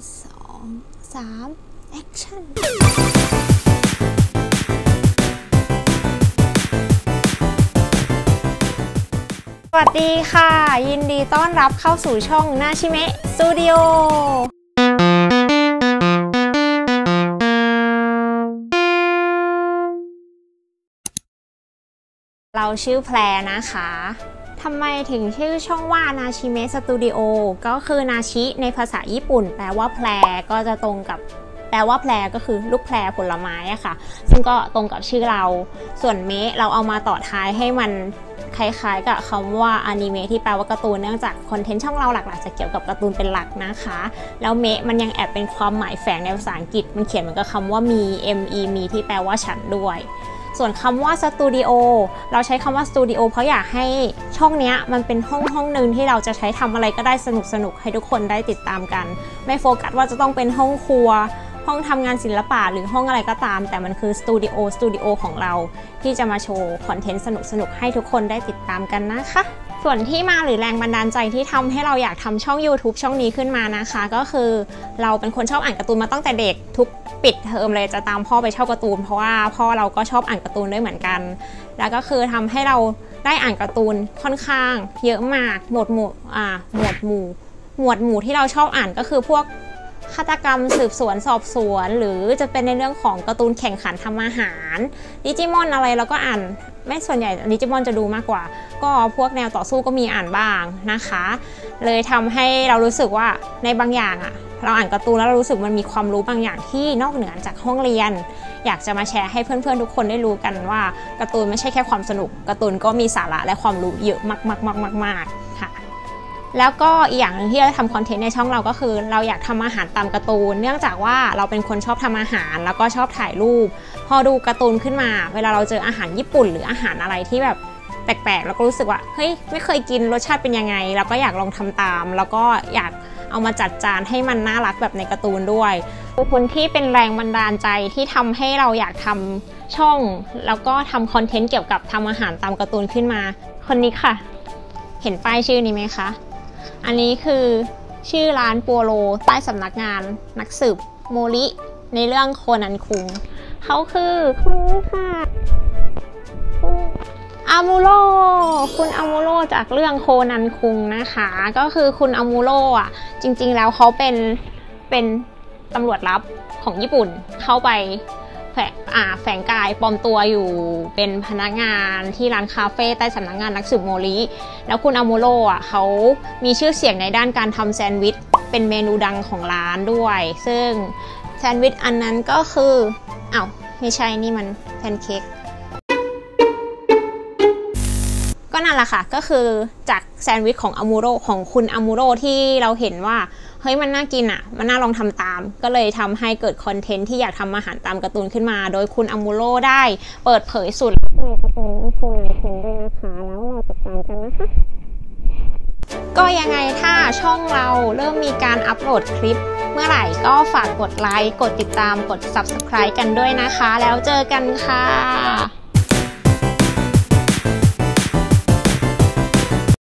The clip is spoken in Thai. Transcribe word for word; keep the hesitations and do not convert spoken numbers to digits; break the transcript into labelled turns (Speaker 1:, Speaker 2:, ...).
Speaker 1: สองสามแอคชั่นสวัสดีค่ะยินดีต้อนรับเข้าสู่ช่องนาชิเมะสตูดิโอเราชื่อแพรนะคะทำไมถึงชื่อช่องว่านาชิเมะสตูดิโอก็คือนาชิในภาษาญี่ปุ่นแปลว่าแพรก็จะตรงกับแปลว่าแพรก็คือลูกแพรผลไม้อะค่ะซึ่งก็ตรงกับชื่อเราส่วนเมะเราเอามาต่อท้ายให้มันคล้ายๆกับคำว่าอนิเมะที่แปลว่าการ์ตูนเนื่องจากคอนเทนต์ช่องเราหลักๆจะเกี่ยวกับการ์ตูนเป็นหลักนะคะแล้วเมะมันยังแอบเป็นความหมายแฝงในภาษาอังกฤษมันเขียนเหมือนกับคำว่ามี me มีที่แปลว่าฉันด้วยส่วนคำว่าสตูดิโอเราใช้คำว่าสตูดิโอเพราะอยากให้ช่องนี้มันเป็นห้องห้องหนึ่งที่เราจะใช้ทำอะไรก็ได้สนุกสนุกให้ทุกคนได้ติดตามกันไม่โฟกัสว่าจะต้องเป็นห้องครัวห้องทำงานศิลปะหรือห้องอะไรก็ตามแต่มันคือสตูดิโอสตูดิโอของเราที่จะมาโชว์คอนเทนต์สนุกสนุกให้ทุกคนได้ติดตามกันนะคะส่วนที่มาหรือแรงบันดาลใจที่ทำให้เราอยากทำช่อง YouTube ช่องนี้ขึ้นมานะคะก็คือเราเป็นคนชอบอ่านการ์ตูนมาตั้งแต่เด็กทุกปิดเทอมเลยจะตามพ่อไปเช่าการ์ตูนเพราะว่าพ่อเราก็ชอบอ่านการ์ตูนด้วยเหมือนกันแล้วก็คือทำให้เราได้อ่านการ์ตูนค่อนข้างเยอะมากหมวดหมู่อ่าหมวดหมู่หมวดหมู่ที่เราชอบอ่านก็คือพวกฆาตกรรมสืบสวนสอบสวนหรือจะเป็นในเรื่องของการ์ตูนแข่งขันทำอาหารดิจิมอนอะไรเราก็อ่านไม่ส่วนใหญ่ดิจิมอนจะดูมากกว่าก็พวกแนวต่อสู้ก็มีอ่านบ้างนะคะเลยทำให้เรารู้สึกว่าในบางอย่างอะเราอ่านการ์ตูนแล้วเรารู้สึกมันมีความรู้บางอย่างที่นอกเหนือจากห้องเรียนอยากจะมาแชร์ให้เพื่อนๆทุกคนได้รู้กันว่าการ์ตูนไม่ใช่แค่ความสนุกการ์ตูนก็มีสาระและความรู้เยอะมากๆๆๆค่ะแล้วก็อีกอย่างหนึ่งที่เราทำคอนเทนต์ในช่องเราก็คือเราอยากทำอาหารตามการ์ตูนเนื่องจากว่าเราเป็นคนชอบทำอาหารแล้วก็ชอบถ่ายรูปพอดูการ์ตูนขึ้นมาเวลาเราเจออาหารญี่ปุ่นหรืออาหารอะไรที่แบบแปลกๆแล้วก็รู้สึกว่าเฮ้ยไม่เคยกินรสชาติเป็นยังไงเราก็อยากลองทำตามแล้วก็อยากเอามาจัดจานให้มันน่ารักแบบในการ์ตูนด้วยคนที่เป็นแรงบันดาลใจที่ทำให้เราอยากทำช่องแล้วก็ทำคอนเทนต์เกี่ยวกับทำอาหารตามการ์ตูนขึ้นมาคนนี้ค่ะเห็นป้ายชื่อนี้ไหมคะอันนี้คือชื่อร้านปัวโรใต้สำนักงานนักสืบโมริในเรื่องโคนันคุงเขาคือคุณค่ะคุณอามูโร่คุณอามูโร่จากเรื่องโคนันคุงนะคะก็คือคุณอามูโร่อ่ะจริงๆแล้วเขาเป็นเป็นตำรวจลับของญี่ปุ่นเข้าไปแฝงอ่าแฝงกายปลอมตัวอยู่เป็นพนักงานที่ร้านคาเฟ่ใต้สำนักงานนักสืบโมริแล้วคุณอามูโร่อ่ะเขามีชื่อเสียงในด้านการทำแซนด์วิชเป็นเมนูดังของร้านด้วยซึ่งแซนด์วิชอันนั้นก็คืออ้าวไม่ใช่นี่มันแพนเค้กก็นั่นแหละค่ะก็คือจากแซนด์วิชของอามูโร่ของคุณอามูโร่ที่เราเห็นว่าเฮ้ยมันน่ากินอ่ะมันน่าลองทำตามก็เลยทำให้เกิดคอนเทนต์ที่อยากทำอาหารตามการ์ตูนขึ้นมาโดยคุณอามูโร่ได้เปิดเผยสูตรในการ์ตูนโคนันคุงด้วยนะคะแล้วเราติดตามกันนะคะก็ยังไงถ้าช่องเราเริ่มมีการอัปโหลดคลิปเมื่อไหร่ก็ฝากกดไลค์กดติดตามกด ซับสไครบ์ กันด้วยนะคะแล้วเจอกันค่ะ